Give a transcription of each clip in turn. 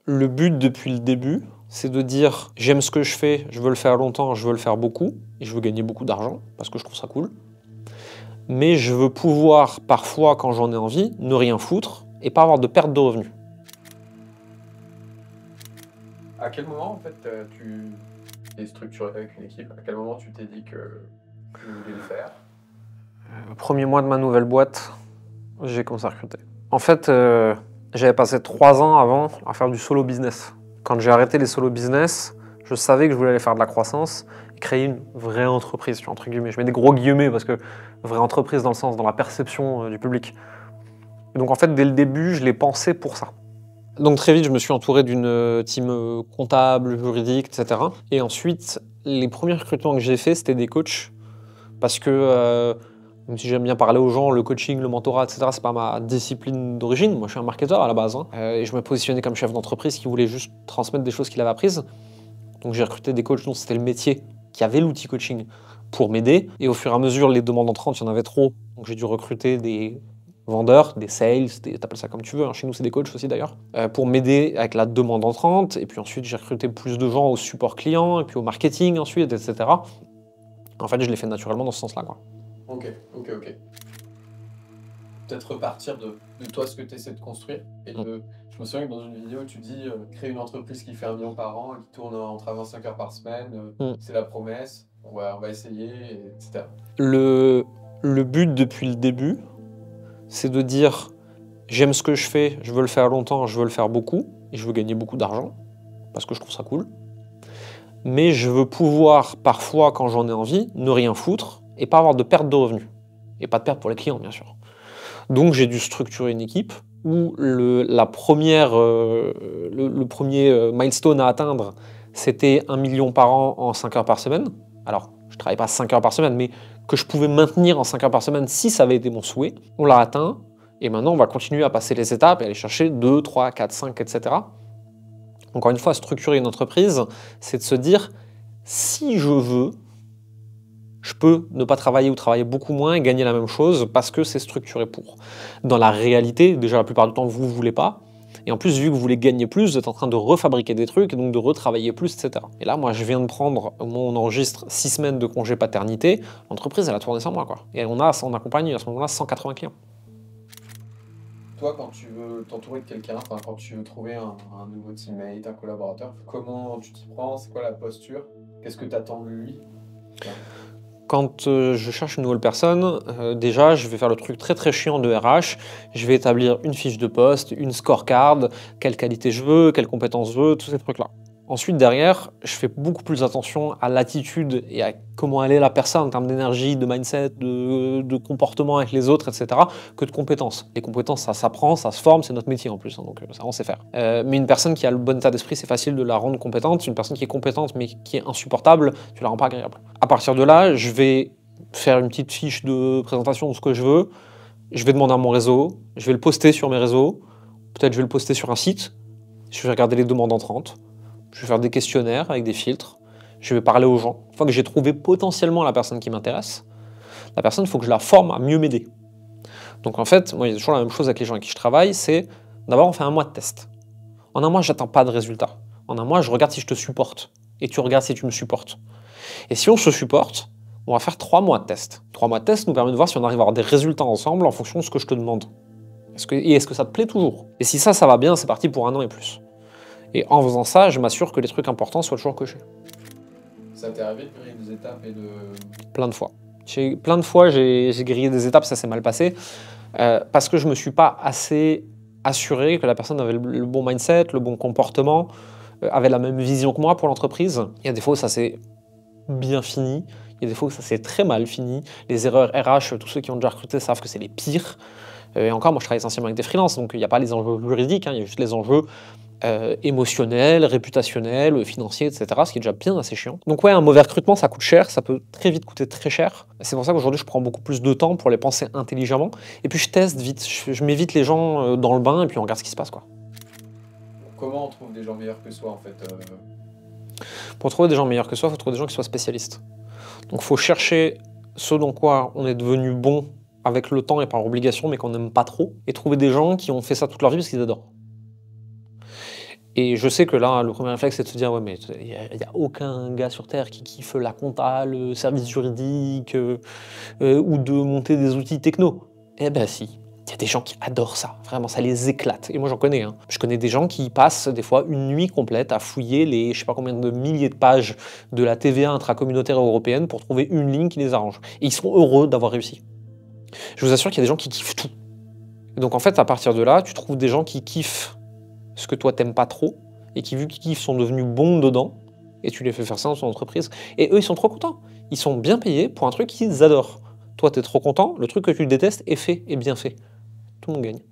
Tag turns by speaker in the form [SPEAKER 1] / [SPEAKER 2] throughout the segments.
[SPEAKER 1] Le but depuis le début, c'est de dire j'aime ce que je fais, je veux le faire longtemps, je veux le faire beaucoup, et je veux gagner beaucoup d'argent, parce que je trouve ça cool. Mais je veux pouvoir, parfois, quand j'en ai envie, ne rien foutre et pas avoir de perte de revenus.
[SPEAKER 2] À quel moment, en fait, tu t'es structuré avec une équipe? À quel moment tu t'es dit que tu voulais le faire?
[SPEAKER 1] Le premier mois de ma nouvelle boîte, j'ai commencé à recruter. En fait, j'avais passé 3 ans avant à faire du solo business. Quand j'ai arrêté les solo business, je savais que je voulais aller faire de la croissance et créer une vraie entreprise, entre guillemets. Je mets des gros guillemets parce que vraie entreprise dans le sens, dans la perception du public. Et donc en fait, dès le début, je l'ai pensé pour ça. Donc très vite, je me suis entouré d'une team comptable, juridique, etc. Et ensuite, les premiers recrutements que j'ai faits, c'était des coachs. Parce que, même si j'aime bien parler aux gens, le coaching, le mentorat, etc., c'est pas ma discipline d'origine. Moi, je suis un marketeur à la base. Et je me positionnais comme chef d'entreprise qui voulait juste transmettre des choses qu'il avait apprises. Donc j'ai recruté des coachs dont c'était le métier, qui avaient l'outil coaching pour m'aider. Et au fur et à mesure, les demandes entrantes, il y en avait trop. Donc j'ai dû recruter des vendeurs, des sales, t'appelles ça comme tu veux, hein. Chez nous c'est des coachs aussi d'ailleurs, pour m'aider avec la demande entrante. Et puis ensuite j'ai recruté plus de gens au support client, et puis au marketing ensuite, etc. En fait, je l'ai fait naturellement dans ce sens-là, quoi.
[SPEAKER 2] Ok. Peut-être repartir de toi, ce que tu essaies de construire. Je me souviens que dans une vidéo, tu dis créer une entreprise qui fait 1 million par an et qui tourne entre 25 heures par semaine. C'est la promesse. On va essayer, etc.
[SPEAKER 1] Le but depuis le début, c'est de dire j'aime ce que je fais, je veux le faire longtemps, je veux le faire beaucoup, et je veux gagner beaucoup d'argent, parce que je trouve ça cool. Mais je veux pouvoir, parfois, quand j'en ai envie, ne rien foutre et pas avoir de perte de revenus. Et pas de perte pour les clients, bien sûr. Donc j'ai dû structurer une équipe où le premier milestone à atteindre, c'était 1 million par an en 5 heures par semaine. Alors, je ne travaille pas 5 heures par semaine, mais que je pouvais maintenir en 5 heures par semaine si ça avait été mon souhait. On l'a atteint, et maintenant on va continuer à passer les étapes et aller chercher 2, 3, 4, 5, etc. Encore une fois, structurer une entreprise, c'est de se dire, si je veux, je peux ne pas travailler ou travailler beaucoup moins et gagner la même chose parce que c'est structuré pour. Dans la réalité, déjà la plupart du temps, vous ne voulez pas. Et en plus, vu que vous voulez gagner plus, vous êtes en train de refabriquer des trucs et donc de retravailler plus, etc. Et là, moi, je viens de prendre, au moment où on enregistre, 6 semaines de congé paternité. L'entreprise, elle a tourné sans moi, quoi. Et on accompagne à ce moment-là 180 clients.
[SPEAKER 2] Toi, quand tu veux t'entourer de quelqu'un, quand tu veux trouver un nouveau teammate, un collaborateur, comment tu t'y prends? C'est quoi la posture? Qu'est-ce que tu attends de lui?
[SPEAKER 1] Quand je cherche une nouvelle personne, déjà, je vais faire le truc très très chiant de RH. Je vais établir une fiche de poste, une scorecard, quelle qualité je veux, quelles compétences je veux, tous ces trucs-là. Ensuite, derrière, je fais beaucoup plus attention à l'attitude et à comment elle est la personne en termes d'énergie, de mindset, de comportement avec les autres, etc., que de compétences. Les compétences, ça s'apprend, ça se forme, c'est notre métier en plus, hein, donc ça, on sait faire. Mais une personne qui a le bon état d'esprit, c'est facile de la rendre compétente. Une personne qui est compétente mais qui est insupportable, tu la rends pas agréable. À partir de là, je vais faire une petite fiche de présentation de ce que je veux. Je vais demander à mon réseau, je vais le poster sur mes réseaux, peut-être je vais le poster sur un site, je vais regarder les demandes entrantes. Je vais faire des questionnaires avec des filtres. Je vais parler aux gens. Une fois que j'ai trouvé potentiellement la personne qui m'intéresse, la personne, il faut que je la forme à mieux m'aider. Donc en fait, moi, il y a toujours la même chose avec les gens avec qui je travaille, c'est d'abord on fait 1 mois de test. En 1 mois, j'attends pas de résultat. En 1 mois, je regarde si je te supporte. Et tu regardes si tu me supportes. Et si on se supporte, on va faire 3 mois de test. 3 mois de test nous permet de voir si on arrive à avoir des résultats ensemble en fonction de ce que je te demande. Est-ce que ça te plaît toujours? Et si ça va bien, c'est parti pour 1 an et plus. Et en faisant ça, je m'assure que les trucs importants soient toujours cochés.
[SPEAKER 2] Ça t'est arrivé de griller des étapes et de...
[SPEAKER 1] Plein de fois. Plein de fois, j'ai grillé des étapes, ça s'est mal passé, parce que je ne me suis pas assez assuré que la personne avait le bon mindset, le bon comportement, avait la même vision que moi pour l'entreprise. Il y a des fois où ça s'est bien fini, il y a des fois où ça s'est très mal fini. Les erreurs RH, tous ceux qui ont déjà recruté savent que c'est les pires. Et encore, moi je travaille essentiellement avec des freelances, donc il n'y a pas les enjeux juridiques, il y a juste les enjeux émotionnel, réputationnel, financier, etc. Ce qui est déjà bien assez chiant. Donc ouais, un mauvais recrutement, ça coûte cher, ça peut très vite coûter très cher. C'est pour ça qu'aujourd'hui, je prends beaucoup plus de temps pour les penser intelligemment. Et puis je teste vite, je mets vite les gens dans le bain et puis on regarde ce qui se passe, quoi.
[SPEAKER 2] Comment on trouve des gens meilleurs que soi, en fait
[SPEAKER 1] Pour trouver des gens meilleurs que soi, il faut trouver des gens qui soient spécialistes. Donc il faut chercher ce dans quoi on est devenu bon avec le temps et par obligation, mais qu'on n'aime pas trop, et trouver des gens qui ont fait ça toute leur vie parce qu'ils adorent. Et je sais que là, le premier réflexe, c'est de se dire, ouais, mais il n'y a aucun gars sur Terre qui kiffe la compta, le service juridique, ou de monter des outils techno. Eh ben si, il y a des gens qui adorent ça, vraiment, ça les éclate. Et moi, j'en connais. Hein. Je connais des gens qui passent des fois une nuit complète à fouiller les, je sais pas combien de milliers de pages de la TVA intracommunautaire européenne pour trouver une ligne qui les arrange. Et ils sont heureux d'avoir réussi. Je vous assure qu'il y a des gens qui kiffent tout. Et donc en fait, à partir de là, tu trouves des gens qui kiffent ce que toi t'aimes pas trop, et qui, vu qu'ils kiffent, sont devenus bons dedans, et tu les fais faire ça dans ton entreprise. Et eux, ils sont trop contents. Ils sont bien payés pour un truc qu'ils adorent. Toi, t'es trop content, le truc que tu détestes est fait, et bien fait. Tout le monde gagne.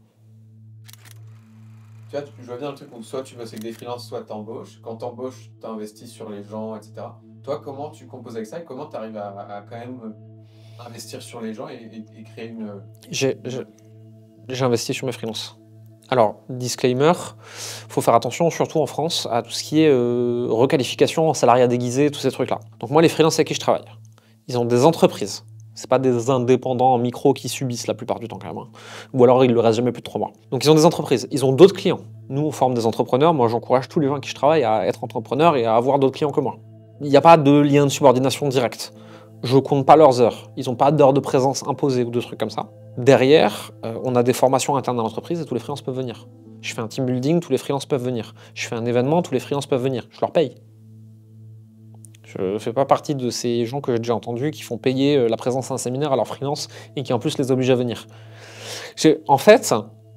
[SPEAKER 2] Tu vois, je vois bien le truc où soit tu bosses avec des freelances, soit t'embauches. Quand t'embauches, t'investis sur les gens, etc. Toi, comment tu composes avec ça et comment t'arrives à quand même investir sur les gens et créer une...
[SPEAKER 1] J'ai investi sur mes freelances. Alors, disclaimer, faut faire attention, surtout en France, à tout ce qui est requalification, salariat déguisé, tous ces trucs-là. Donc moi, les freelances avec qui je travaille, ils ont des entreprises. C'est pas des indépendants en micro qui subissent la plupart du temps quand même. Hein. Ou alors ils ne le restent jamais plus de 3 mois. Donc ils ont des entreprises, ils ont d'autres clients. Nous, on forme des entrepreneurs. Moi, j'encourage tous les gens avec qui je travaille à être entrepreneurs et à avoir d'autres clients que moi. Il n'y a pas de lien de subordination direct. Je compte pas leurs heures. Ils n'ont pas d'heures de présence imposées ou de trucs comme ça. Derrière, on a des formations internes dans l'entreprise et tous les freelances peuvent venir. Je fais un team building, tous les freelances peuvent venir. Je fais un événement, tous les freelances peuvent venir. Je leur paye. Je ne fais pas partie de ces gens que j'ai déjà entendus qui font payer la présence à un séminaire à leurs freelances et qui en plus les obligent à venir. En fait,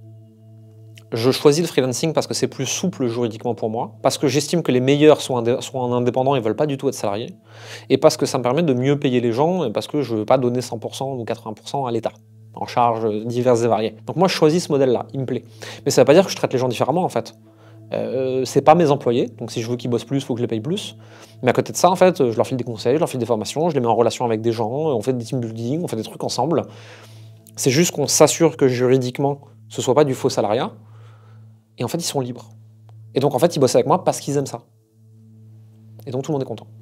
[SPEAKER 1] je choisis le freelancing parce que c'est plus souple juridiquement pour moi, parce que j'estime que les meilleurs sont en indépendant et ne veulent pas du tout être salariés, et parce que ça me permet de mieux payer les gens, et parce que je ne veux pas donner 100% ou 80% à l'État, en charges diverses et variées. Donc moi je choisis ce modèle-là, il me plaît. Mais ça ne veut pas dire que je traite les gens différemment en fait. C'est pas mes employés, donc si je veux qu'ils bossent plus, il faut que je les paye plus. Mais à côté de ça, en fait, je leur file des conseils, je leur file des formations, je les mets en relation avec des gens, on fait des team building, on fait des trucs ensemble. C'est juste qu'on s'assure que juridiquement, ce soit pas du faux salariat. Et en fait, ils sont libres. Et donc, en fait, ils bossent avec moi parce qu'ils aiment ça. Et donc, tout le monde est content.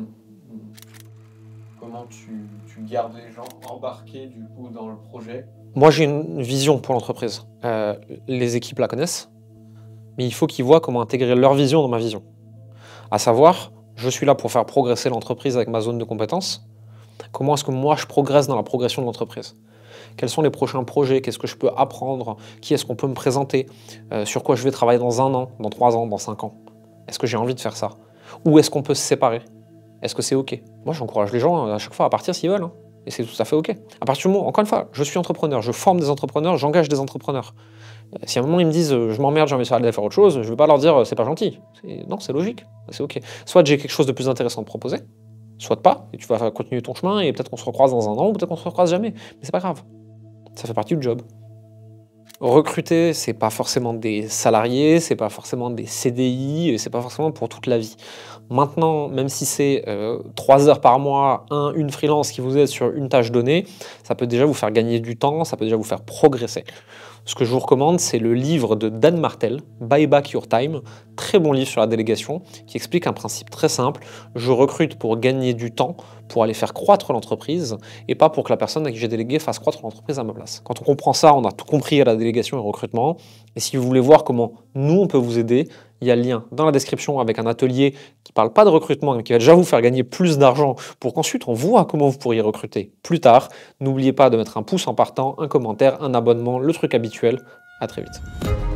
[SPEAKER 2] Comment tu gardes les gens embarqués, du coup, dans le projet?
[SPEAKER 1] Moi, j'ai une vision pour l'entreprise. Les équipes la connaissent. Mais il faut qu'ils voient comment intégrer leur vision dans ma vision. À savoir, je suis là pour faire progresser l'entreprise avec ma zone de compétences. Comment est-ce que moi, je progresse dans la progression de l'entreprise? Quels sont les prochains projets? Qu'est-ce que je peux apprendre? Qui est-ce qu'on peut me présenter? Sur quoi je vais travailler dans 1 an, dans 3 ans, dans 5 ans? Est-ce que j'ai envie de faire ça? Ou est-ce qu'on peut se séparer? Est-ce que c'est OK? Moi, j'encourage les gens à chaque fois à partir s'ils veulent. Hein. Et c'est tout à fait OK. À partir du moment, encore une fois, je suis entrepreneur, je forme des entrepreneurs, j'engage des entrepreneurs. Si à un moment ils me disent je m'emmerde, j'ai envie de faire autre chose, je ne vais pas leur dire c'est pas gentil. Non, c'est logique, c'est OK. Soit j'ai quelque chose de plus intéressant à te proposer, soit pas, et tu vas continuer ton chemin, et peut-être qu'on se recroise dans 1 an, ou peut-être qu'on se recroise jamais. Mais c'est pas grave. Ça fait partie du job. Recruter, c'est pas forcément des salariés, c'est pas forcément des CDI, et c'est pas forcément pour toute la vie. Maintenant, même si c'est 3 heures par mois, une freelance qui vous aide sur une tâche donnée, ça peut déjà vous faire gagner du temps, ça peut déjà vous faire progresser. Ce que je vous recommande, c'est le livre de Dan Martel, Buy Back Your Time, très bon livre sur la délégation, qui explique un principe très simple. Je recrute pour gagner du temps, pour aller faire croître l'entreprise, et pas pour que la personne à qui j'ai délégué fasse croître l'entreprise à ma place. Quand on comprend ça, on a tout compris à la délégation et au recrutement. Et si vous voulez voir comment nous, on peut vous aider, il y a le lien dans la description avec un atelier qui ne parle pas de recrutement, mais qui va déjà vous faire gagner plus d'argent pour qu'ensuite on voit comment vous pourriez recruter plus tard. N'oubliez pas de mettre un pouce en partant, un commentaire, un abonnement, le truc habituel. À très vite.